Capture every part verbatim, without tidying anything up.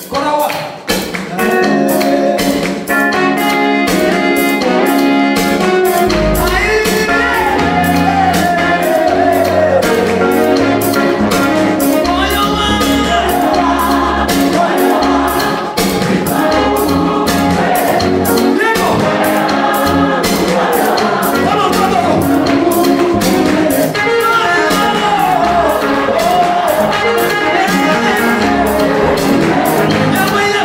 Yeah.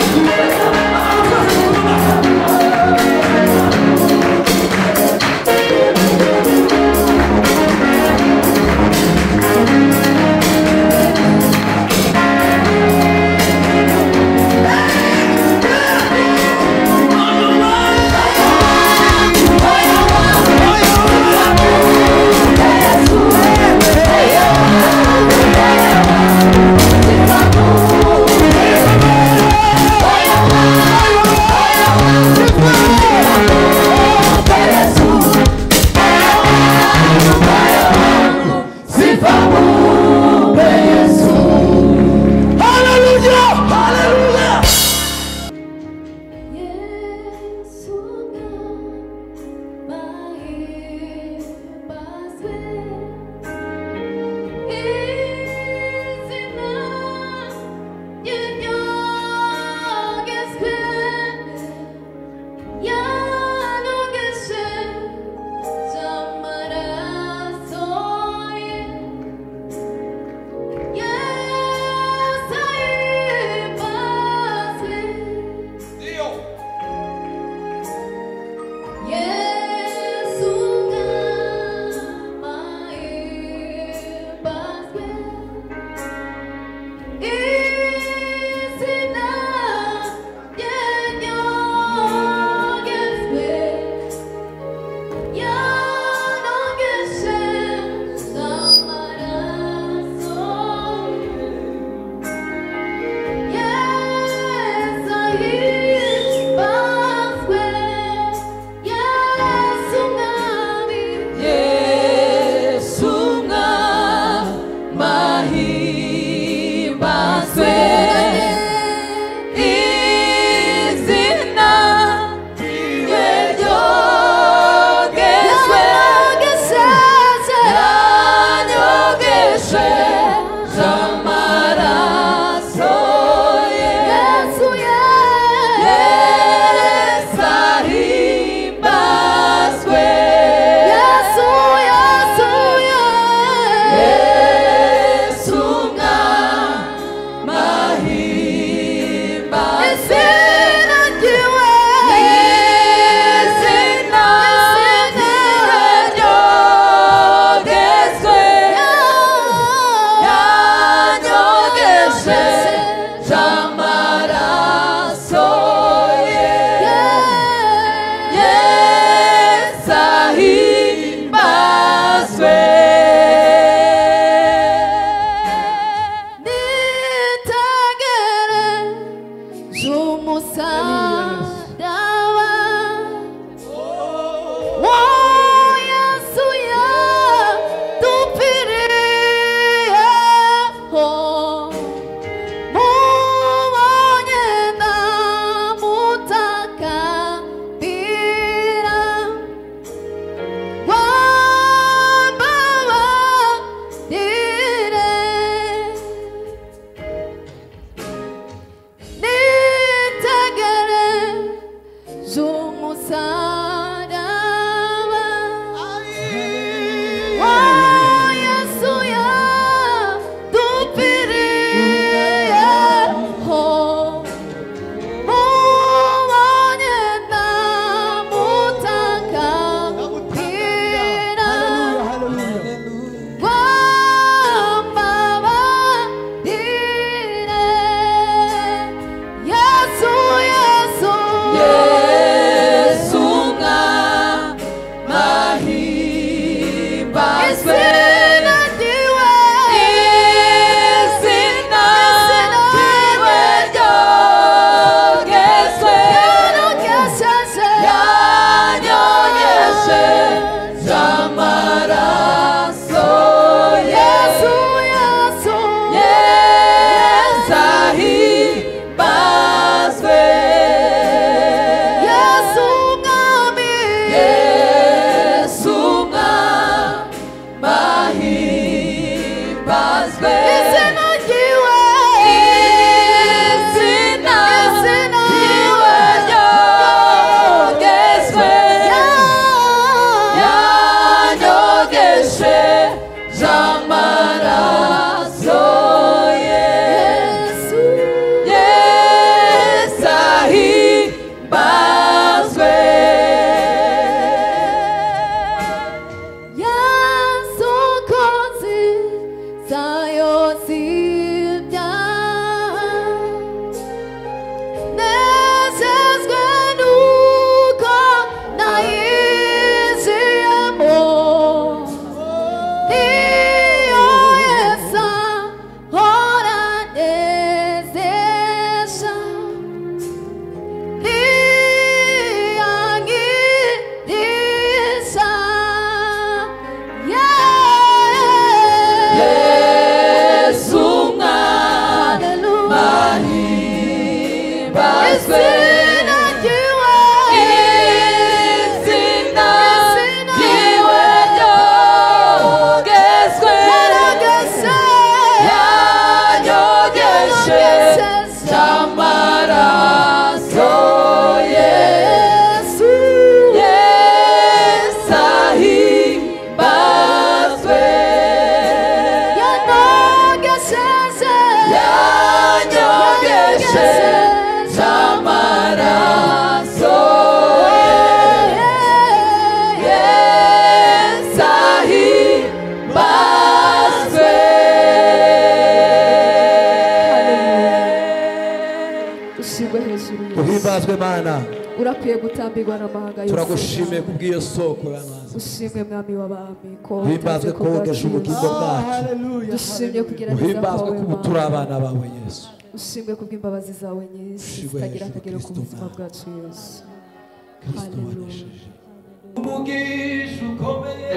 Urakwiye gutambirwa n'amahanga yose. Turagushimiye kubw'iyo soko y'amazi. Ushimwe mwami w'abami ko uhimbazwe ko wogeje ubugingo bwacu. Dushimye kugira neza uhimbazwe ko ubu turi abana bawe Yesu. Ushimwe kubw'imbabazi zawe nyinshi zitagira akagero ku buzima bwacu Yesu. Haleluya. Umugisha ukomeye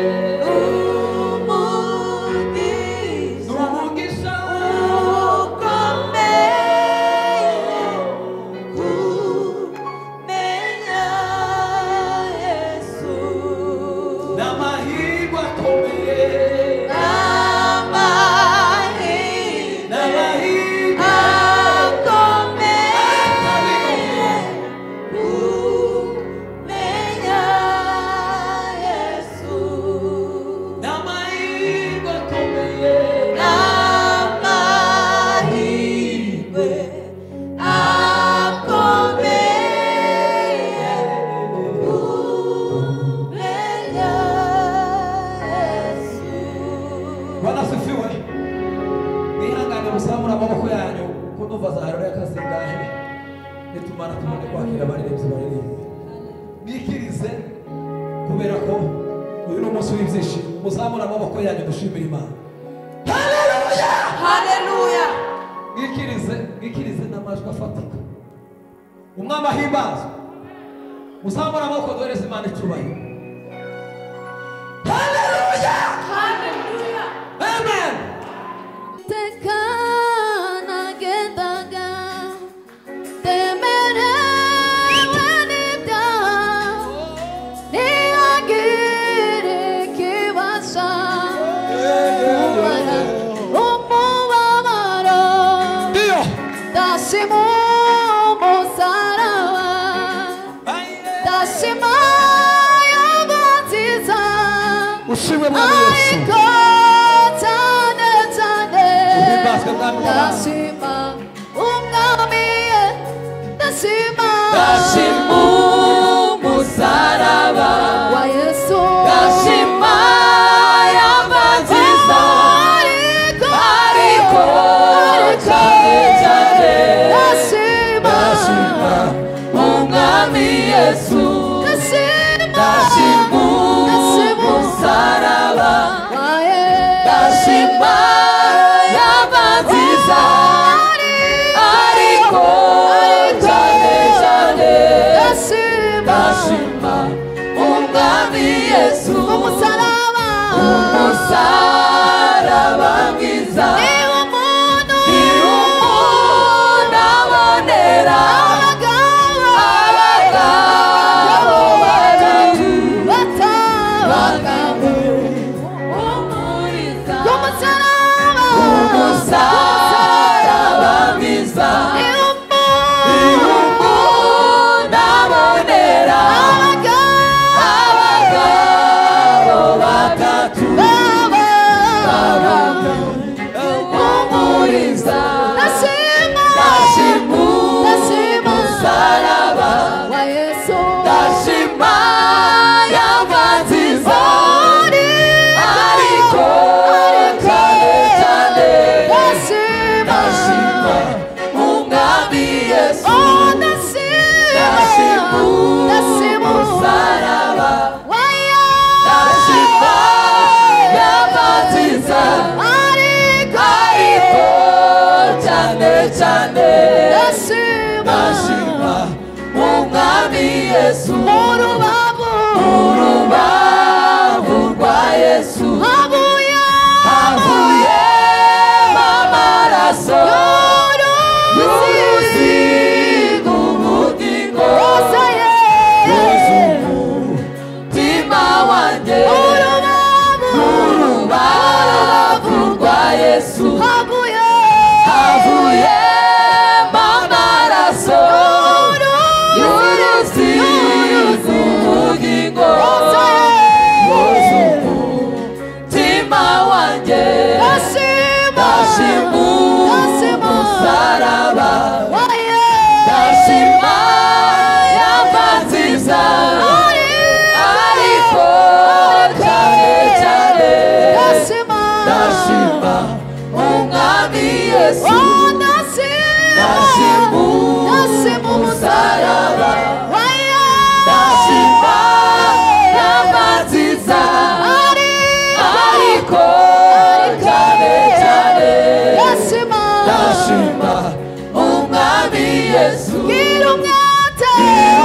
muzamura amaboko yanyu dushimira Imana. Haleluya! Haleluya! Mwikirize, mwikirize n'amajwi afatika. Umwami ahimbazwe. Muzamura amaboko duhereze Imana icyubahiro. Haleluya! Haleluya! Amen! Tekana gendaga temerewe n'ibyaha ntihagire ikibasha kumara umubabaro ndashima umusaraba ndashima yaba nziza ushimwe mwami Yesu cyane cyane ndashima umwami ndashima ndashima umusaraba wa Yesu ndashima yaba nziza ariko cyane cyane ndashima umwami Yesu ndashima umusaraba ndashima yaba nziza ariko cyane cyane ndashima umwami Yesu umusaraba umusaraba mwiza ni umuntu abonera abagabo batatu batanu umuriza umusaraba mwiza ni umuntu abonera abagabo batatu umuriza ndashima umusaraba wa Yesu ndashima yaba nziza ariko cyane cyane ndashima umwami Yesu ndashima umusaraba ndashima yaba nziza ariko cyane cyane ndashima umwami Yesu urubavu urubavu rwa Yesu havuye havuye amaraso y'uruziga Yesu gira umwete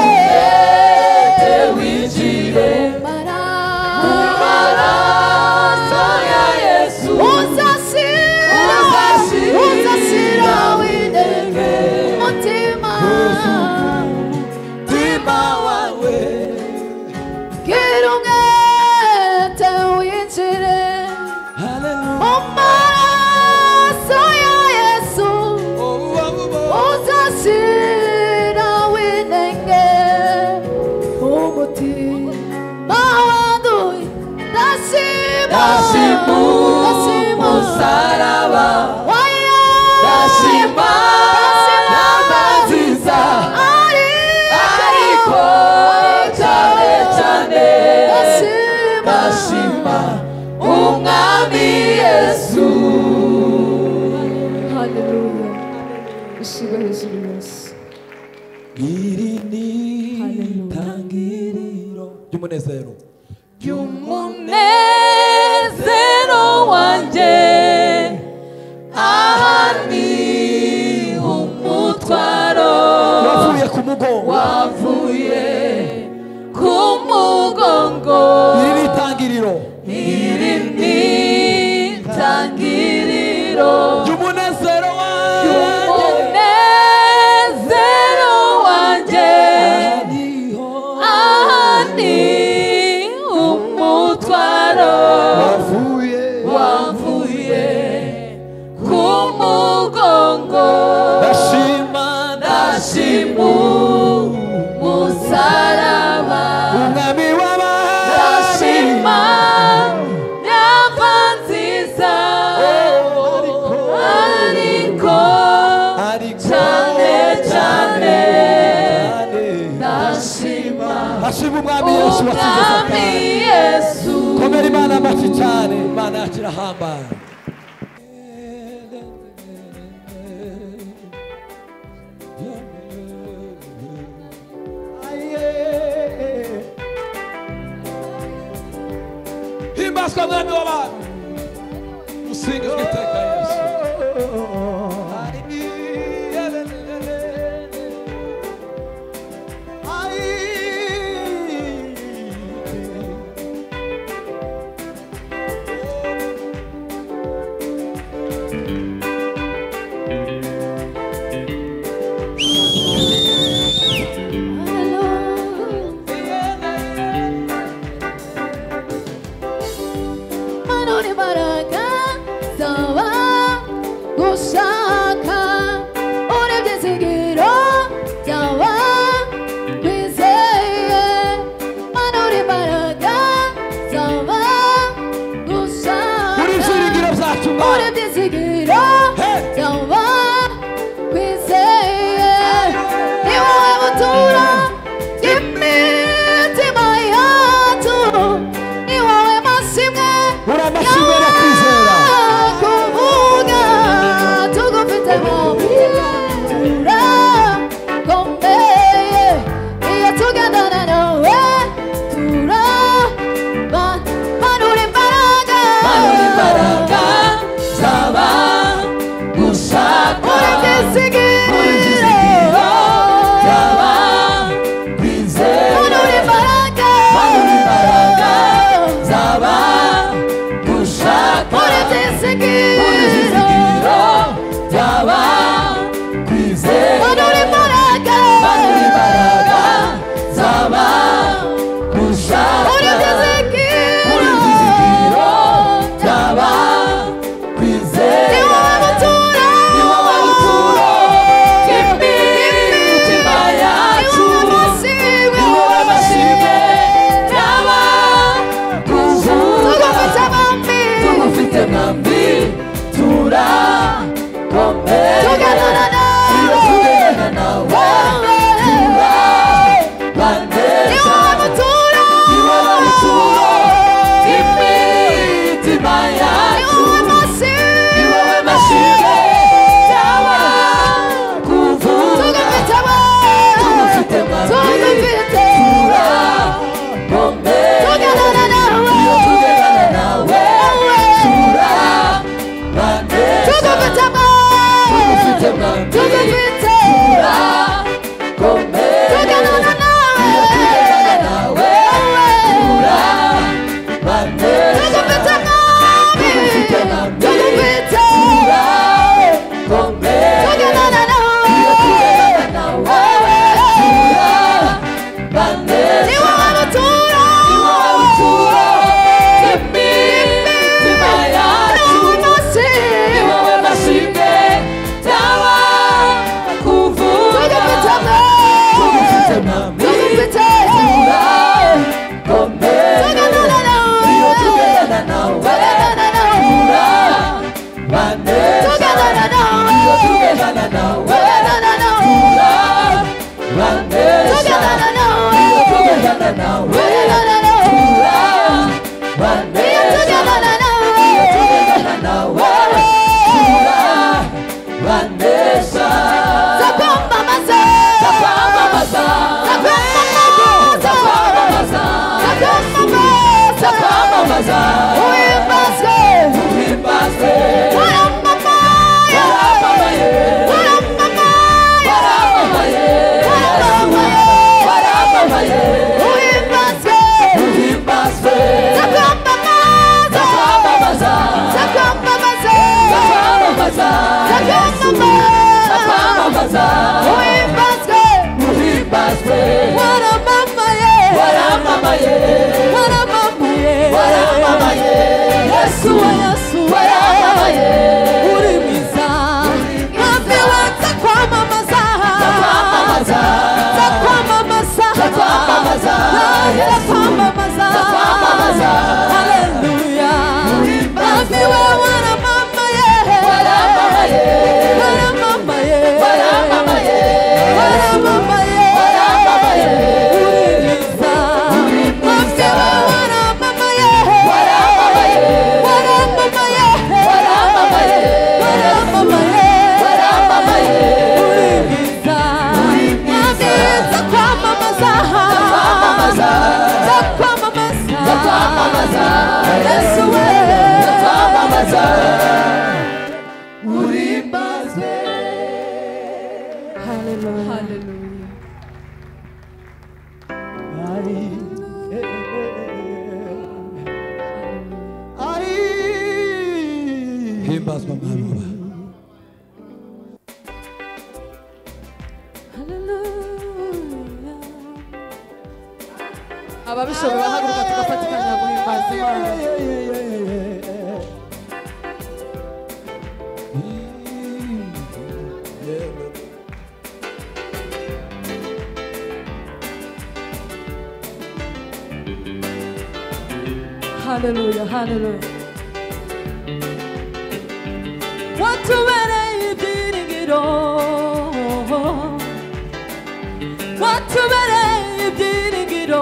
winjire maraso ya Yesu uzasira uzasira winenge mutima mutima wawe gira umwete winjire maraso ya Yesu uzasira winenge umutima wanduye ndashima ndashima umusaraba ndashima nama nziza ariko cyane cyane ndashima umwami Yesu. Haleluya. Ishiga hejuru yose. iri ni itangiriro ry'umunezero Umunezero wanjye aha ni umutwaro wavuye ku mugongo wavuye ku mugongo iri ni itangiriro iri ni itangiriro ry'umunezero wanjye umunezero wanjye aha ni umutwaro wavuye wavuye ku mugongo ndashima ndashima umusaraba umwami w'abami ndashima nyama nziza ariko cyane cyane ndashima ndashima umwami Yesu wakize umwami Satani Yesu. komera Imana amashyi cyane Imana yacu irahambaye himbazwa mwami w'abantu usingizwe iteka Yesu Mano nawe turabanesha tujyana nawe turabanesha Zakwamamaza Zakwamamaza Zakwamamaza Zakwamamaza Zakwamamaza Uhimbazwe Uhimbazwe Waramamaye Waramamaye Waramamaye Waramamaye Uhimbazwe Uhimbazwe Zakwamamaza Zakwamamaza Zakwamamaza Zakwamamaza Zakwamamaza Uhimbazwe Uhimbazwe Waramamaye Waramamaye Waramamaye Waramamaye Yesu wa Yesu Waramamaye uri mwiza Mwambiwe nzakwamamaza Zakwamamaza Nzakwamamaza Zakwamamaza Nzakwamamaza Zakwamamaza Haleluya Mwambiwe waramamaye Waramamaye Waramamaye Waramamaye Waramamaye Waramamaye uri mwiza Mwambiwe waramamaye Waramamaye Waramamaye Waramamaye Waramamaye Waramamaye uri mwiza Mwambiwe nzakwamamaza Zakwamamaza Nzakwamamaza Zakwamamaza Yesu we Zakwamamaza Uhimbazwe Hallelujah. Hallelujah. himbazwa mwami wawe Hallelujah. Ababishoboye bahaguruka tugafatikanya guhimbaza Imana. Hallelujah, hallelujah. Watubereye ibyiringiro, watubereye ibyiringiro,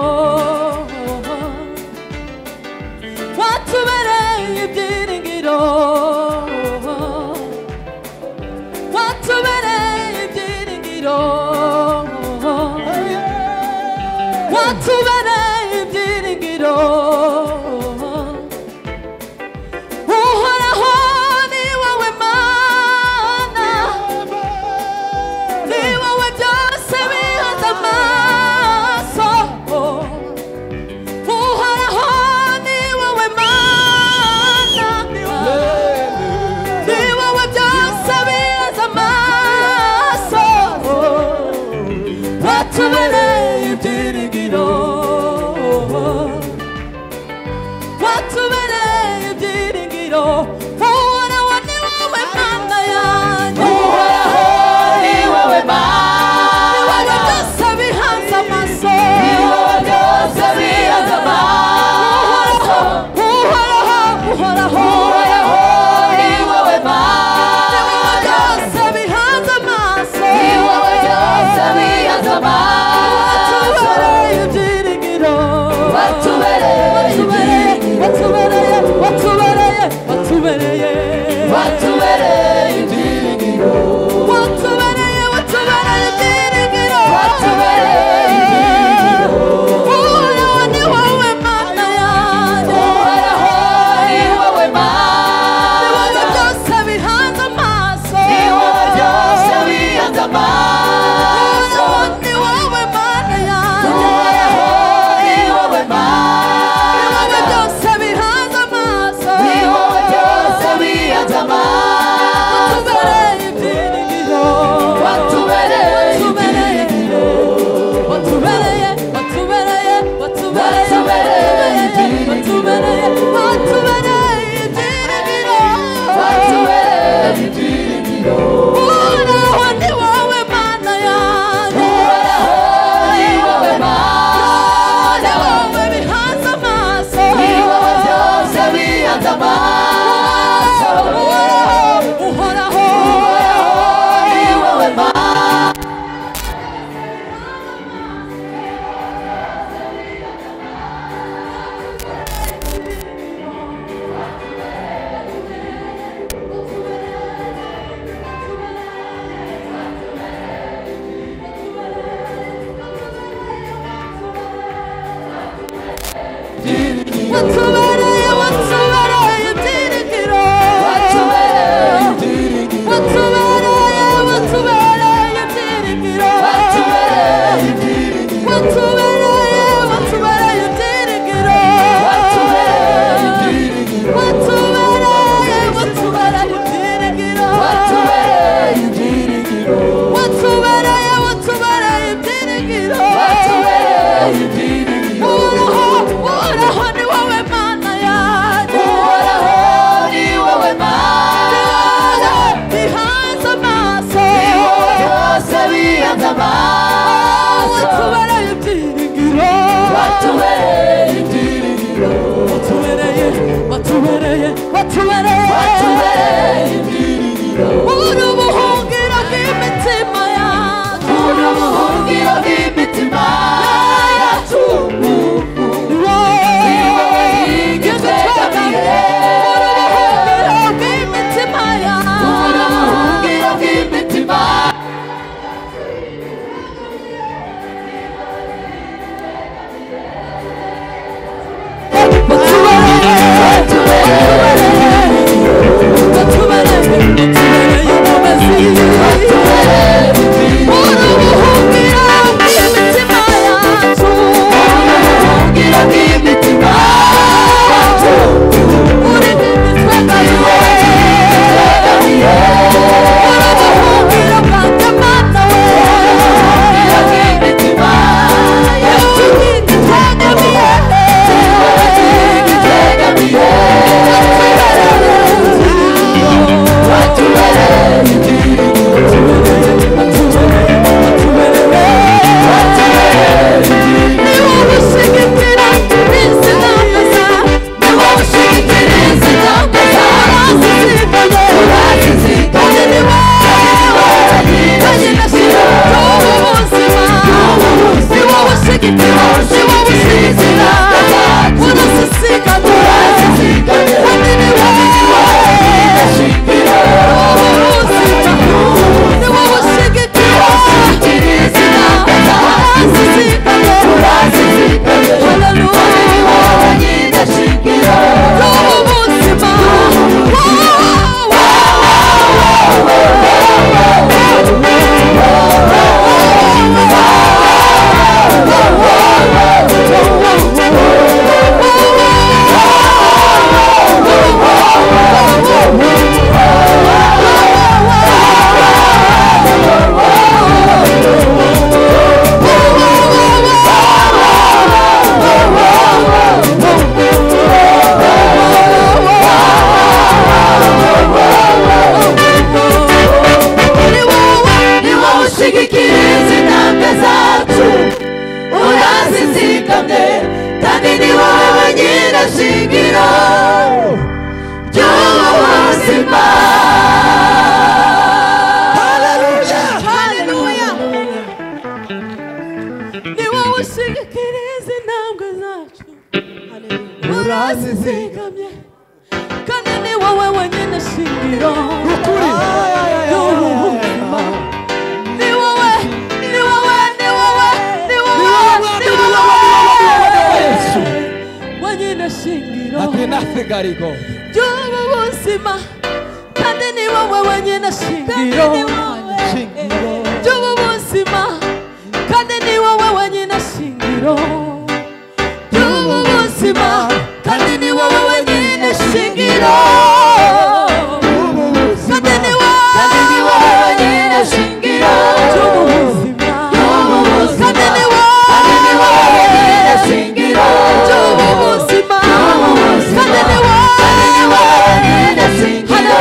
watubereye ibyiringiro, watubereye ibyiringiro, watubereye ibyiringiro. Uhoraho ni wowe Mana, ni wowe byose bihanze amaso. Uhoraho ni wowe Mana, ni wowe byose bihanze amaso. Watubereye ibyiringiro. urazizigamye kandi ni wowe wenyine shingiro ry'ubuzima. Haleluya, haleluya. Ni wowe ushigikiriza intambwe zacu. Haleluya. Urazizigamye kandi ni wowe wenyine shingiro ry'ubuzima. Ni wowe, ni wowe, ni wowe, ni wowe, ni wowe wenyine shingiro ry'ubuzima kandi ni wowe wenyine shingiro ry'ubuzima kandi ni wowe wenyine shingiro ry'ubuzima kandi ni wowe wenyine shingiro kandi ni wowe wenyine shingiro ry'ubuzima kandi ni wowe wenyine shingiro ry'ubuzima kandi ni wowe wenyine shingiro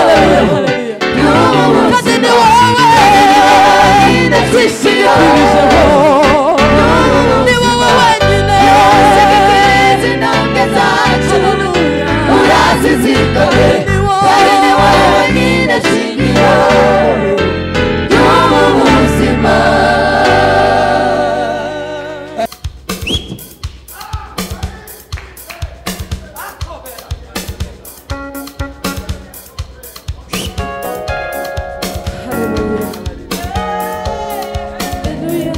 kandi ni wowe wenyine shingiro ni wowe wenyine ushigikiriza intambwe zacu urazizigamye kandi ni wowe wenyine shingiro ry'ubuzima. Hallelujah.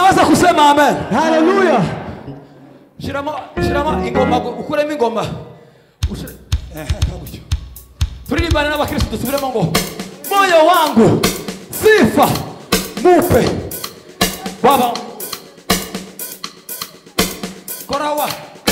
Unaweza kusema amen. Haleluya. Shirama shirama ingoma ukuremo ingoma. Eh kabutyo. Turirimbana n'abakristo dusubiremo ngo moyo wangu sifa mupe baba korawa.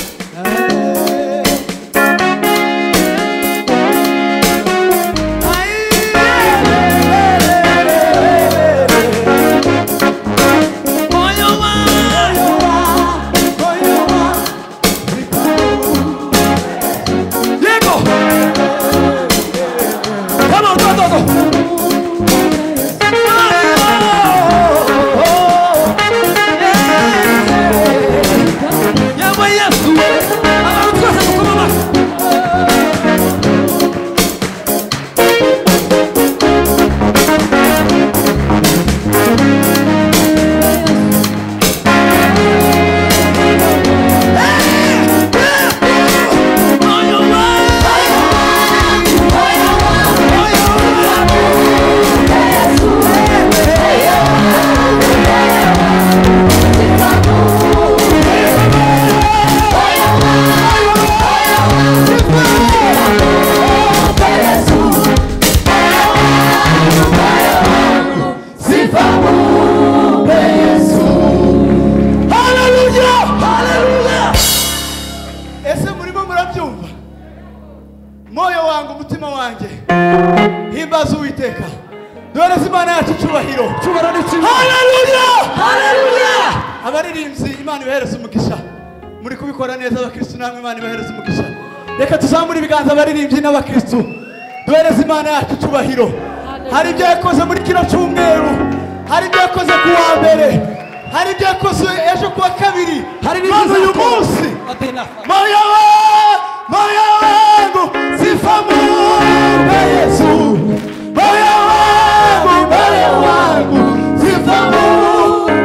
Reka tuzamure ibiganza abaririmbyi n'abakristo duhereze Imana yacu cyubahiro. Hari ibyo yakoze muri kino cyumweru, hari ibyo yakoze ku wa mbere, hari ibyo yakoze ejo ku wa kabiri, hari n'uyu munsi. Moyo moyo wangu sifa mupe Yesu, moyo wangu moyo wangu sifa mupe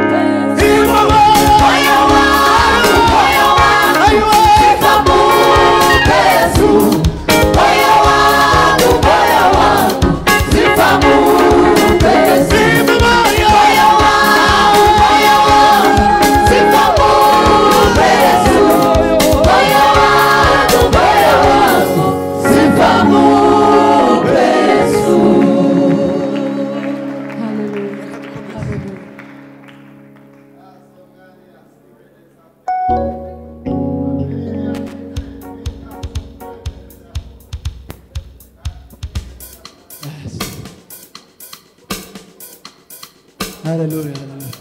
Hallelujah, hallelujah.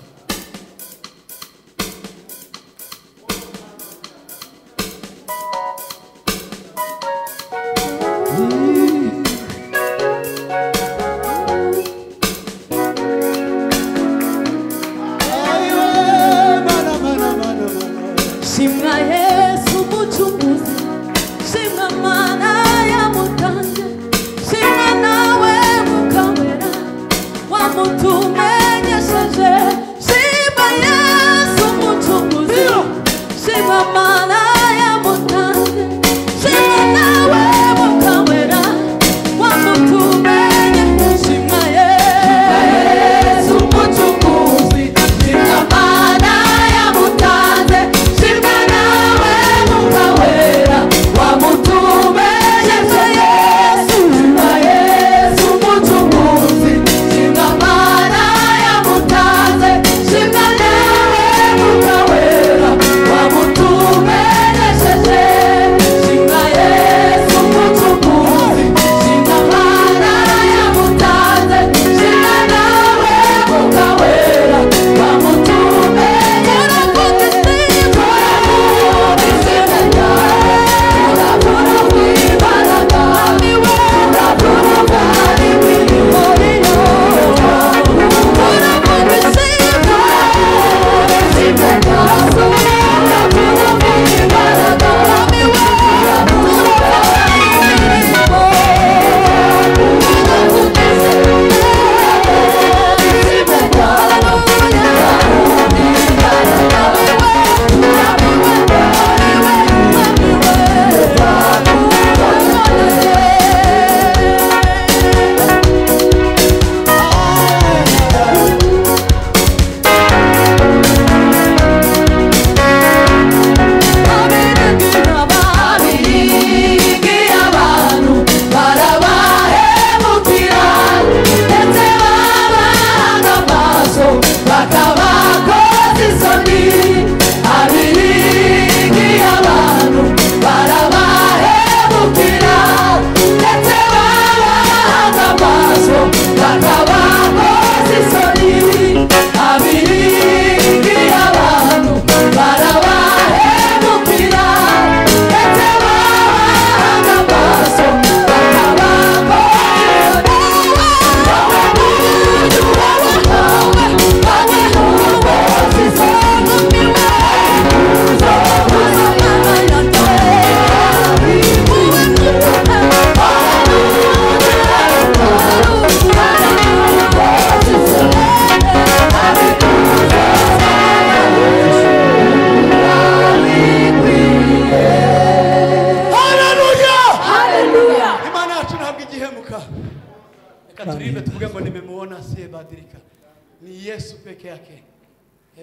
Shimwa Yesu muchunguzi, shimwa Mana ya mutanje, shimwa nawe mukawera wa mutumenyesheje.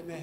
Amen.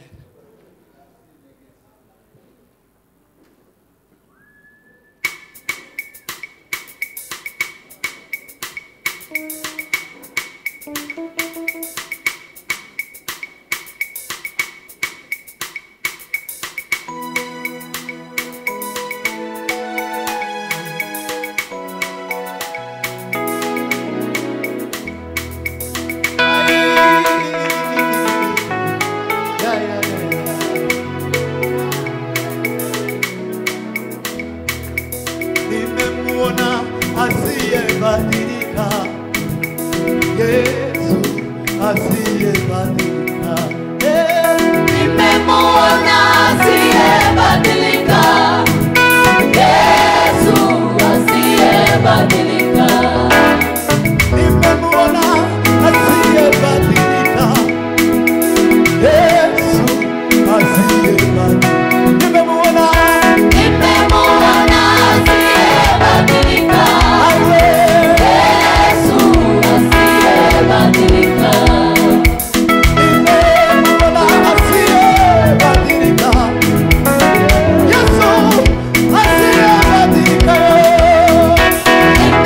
Yes,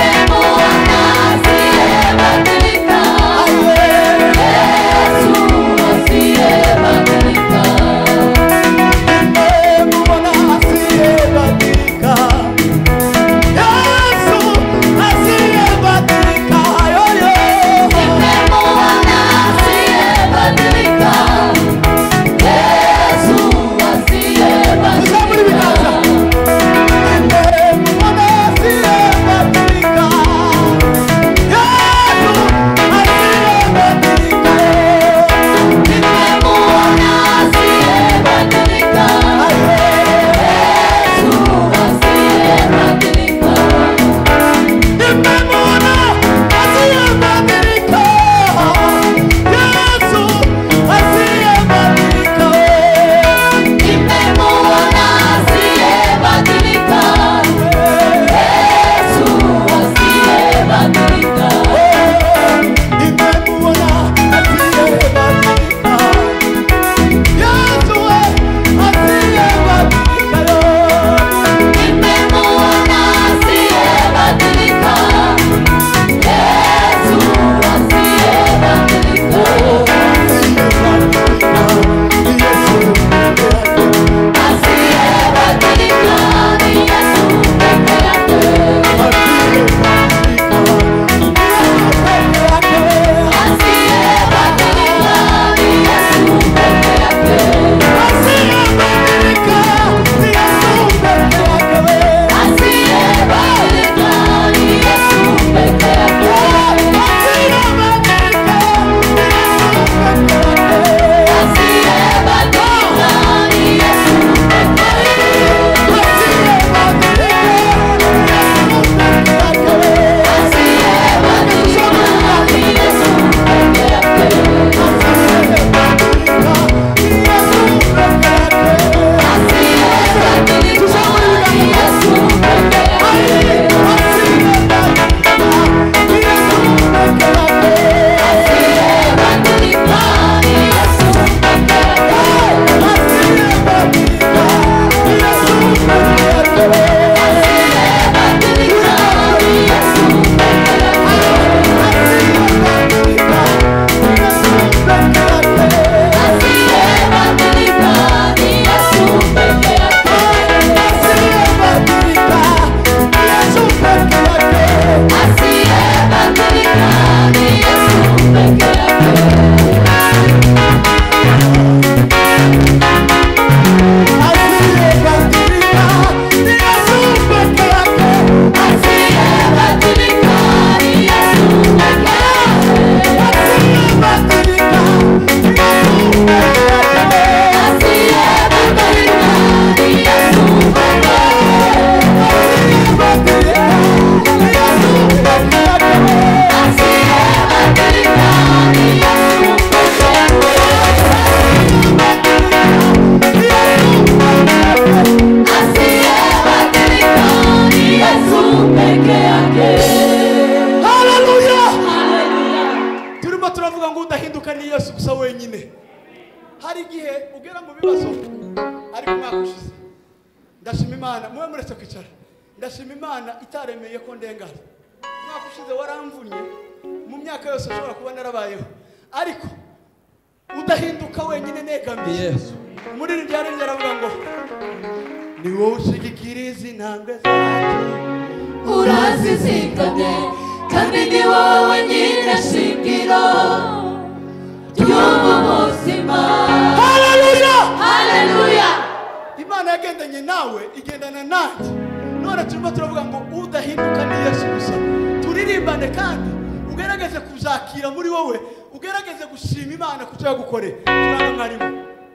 ugera mu bibazo ariko umwaka ushize ndashima Imana mwe muretse kwicara ndashima Imana itaremeye ko ndengana umwaka ushize waramvunye mu myaka yose ashobora kuba narabayeho ariko udahinduka wenyine negamiye Yesu muri ryari ryaravuga ngo ni wowe ushigikiriza intambwe zacu urazizigame kandi ni wowe wenyine shingiro ry'ubu buzima. Haleluya haleluya. Imana yagendanye nawe igendana nanjye none turimo turavuga ngo udahinduka ni Yesu gusa turirimbane kandi ugerageze kuzakira muri wowe ugerageze gushima Imana kucyo yagukore turanga mwarimo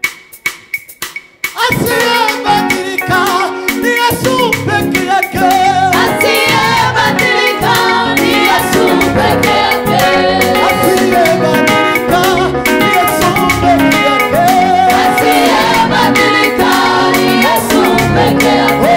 asiyebadilika ni Yesu peke yake asiyebadilika ni Yesu peke yake asiyebadilika ni Yesu peke yake asiyebadilika ni Yesu peke yake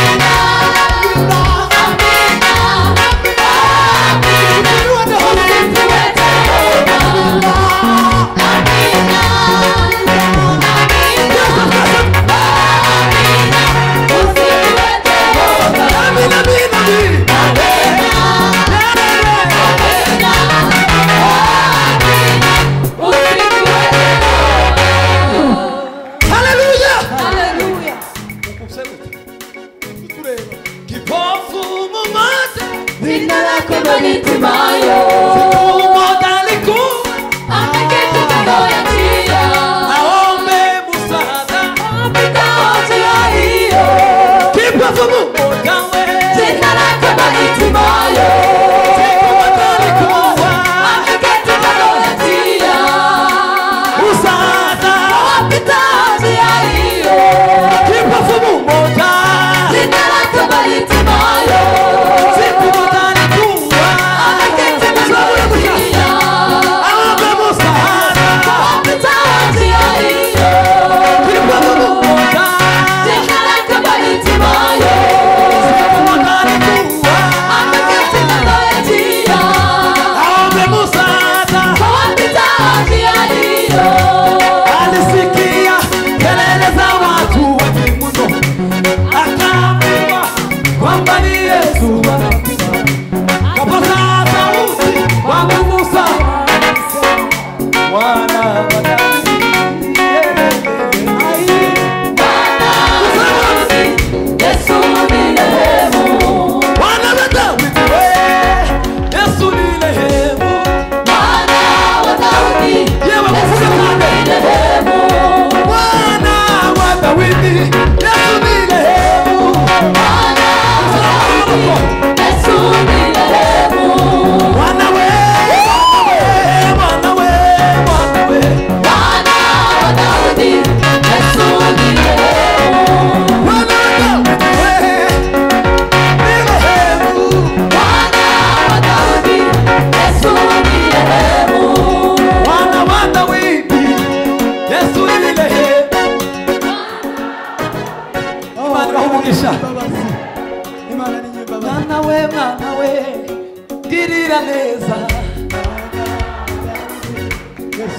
Amina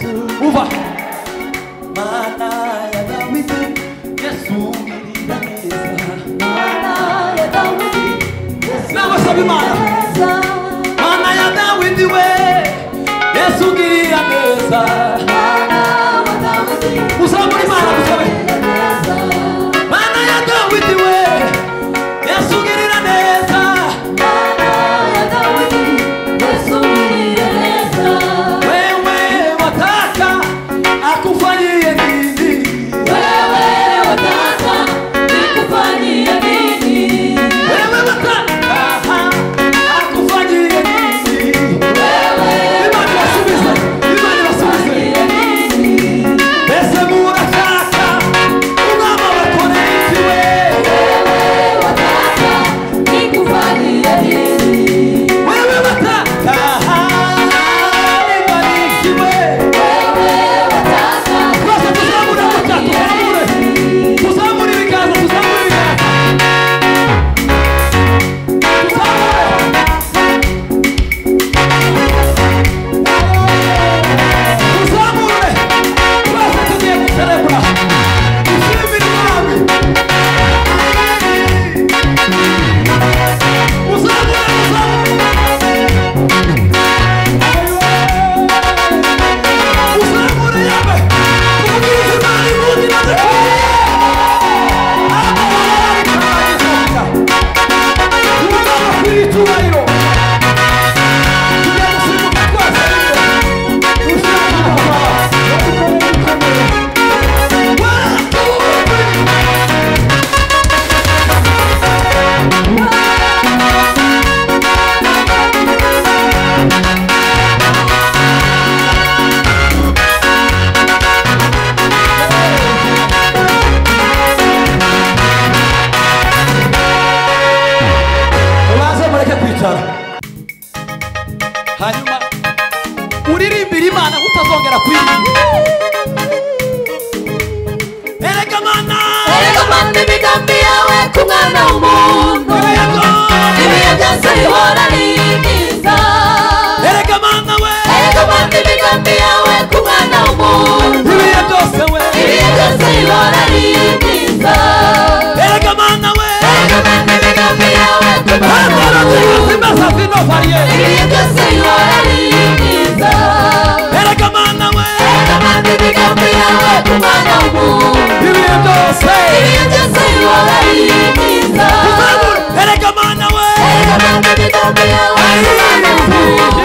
uva mana ya Dawidi Yesu ngirira neza mana ya Dawidi nawe sabi mana mana ya Dawidi we Yesu ngirira neza mana ya Dawidi uzamuri mana musabe mana ya Dawidi we Yesu ngirira neza mana ya Dawidi Yesu ngirira neza wewe wataka akufanyie nini wewe wataka nikufanyie nini wewe wataka akufanyie nini wewe imani wasubize imani wasubize bese murataka ungama wakone ikiwe wewe wataka nikufanyie nini wewe wataka nibarikiwe wewe wataka bose tuzamure amata tuzamure tuzamure ibiganza tuzamure ibiganza tuzamure bose tugiye guserebura dushimire umwami uzamure uzamure yabe tumugize imana ibundi nadakwiye umugabo akwiriye icyubahiro tugiye gusimbuka twese rimwe dushimire ubanze mureke kwicara hanyuma uririmbira imana utazongera kuririmba erega mana erega mana imigambi yawe ku mwana w'umuntu ibihe byose bihora ari byiza erega mana we erega mana imigambi yawe ku mwana w'umuntu ibihe byose we ibihe byose bihora ari byiza erega mana we erega mana imigambi yawe ku mwana w'umuntu zimasa zino variye ibihe byose bihora ari byiza erega mana we erega mana imigambi yawe ku mwana w'umuntu ibihe byose ibihe byose bihora ari byiza uzamure erega mana we erega mana imigambi yawe ku mwana w'umuntu